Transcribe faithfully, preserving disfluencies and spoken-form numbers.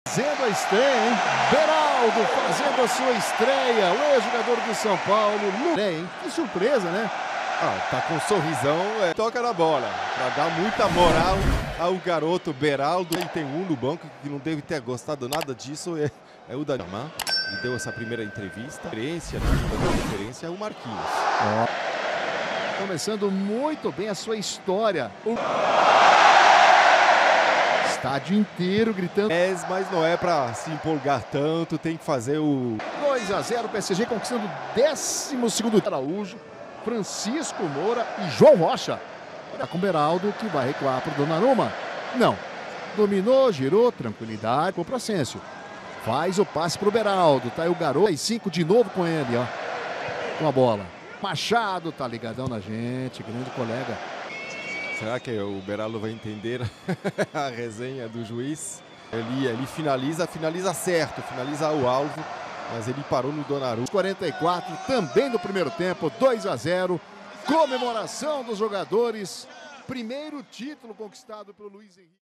Fazendo a estreia, hein? Beraldo fazendo a sua estreia. O ex-jogador do São Paulo. No... É, hein? Que surpresa, né? Ah, tá com um sorrisão, é, toca na bola. Pra dar muita moral ao garoto Beraldo. E tem um no banco que não deve ter gostado nada disso. É, é o Daniel. Ele deu essa primeira entrevista. Referência, né? A referência é o Marquinhos. Oh. Começando muito bem a sua história. O... Estádio inteiro gritando. É, mas não é pra se empolgar tanto, tem que fazer o... dois a zero, P S G conquistando o décimo segundo. Araújo, Francisco Moura e João Rocha. Olha com Beraldo que vai recuar para o Donnarumma. Não. Dominou, girou, tranquilidade para o Asensio. Faz o passe para o Beraldo. Tá aí o garoto. E cinco de novo com ele, ó. Com a bola. Machado tá ligadão na gente, grande colega. Será que o Beraldo vai entender a resenha do juiz? Ele, ele finaliza, finaliza certo, finaliza o alvo, mas ele parou no Donnarumma. quarenta e quatro, também no primeiro tempo, dois a zero. Comemoração dos jogadores. Primeiro título conquistado pelo Luiz Henrique.